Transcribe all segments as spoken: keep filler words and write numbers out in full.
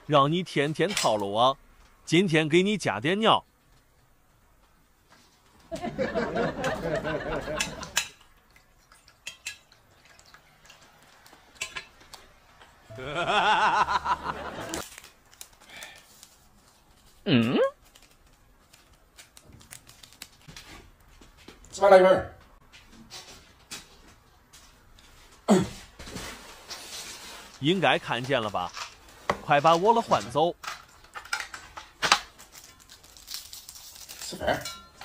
让你天天套路我，今天给你加点尿。 嗯， 再来一份。 应该看见了吧？快把我的换走。 吃饭。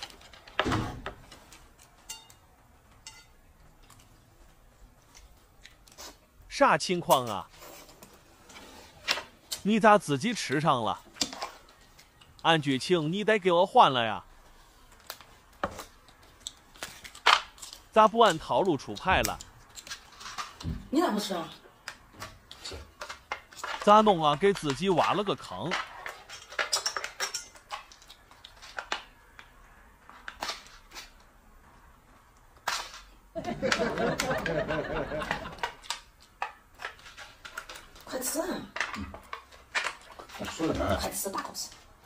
啥情况啊？你咋自己吃上了？按剧情你得给我换了呀。咋不按套路出牌了？ 你咋不吃啊？ 咋弄啊？给自己挖了个坑。 快吃啊！ 我说了呢。 快吃，大口吃。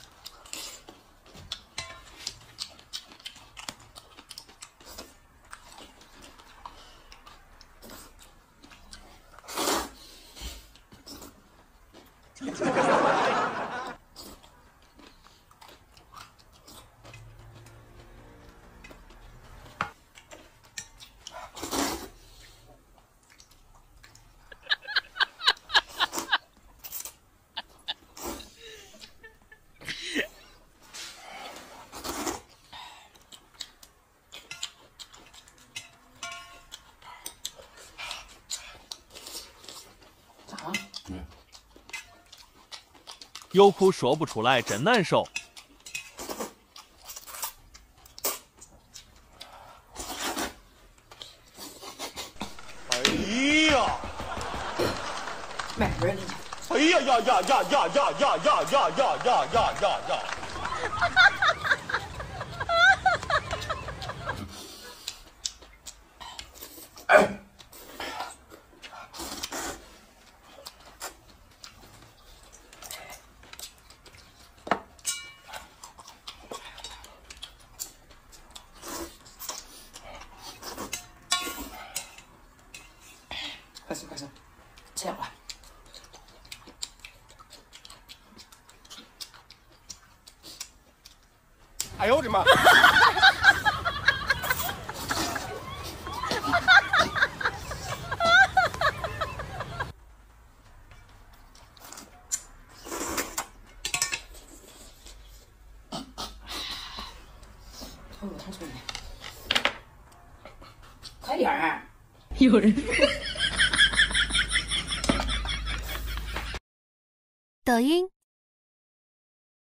有苦说不出来，真难受。 哎呀！ 慢点儿， 哎呀呀呀呀呀呀呀呀呀呀呀呀呀呀！ 哎。 快吃快吃，吃了。 哎呦我的妈！ 哦，汤出来，快点儿！ 有人。 抖音。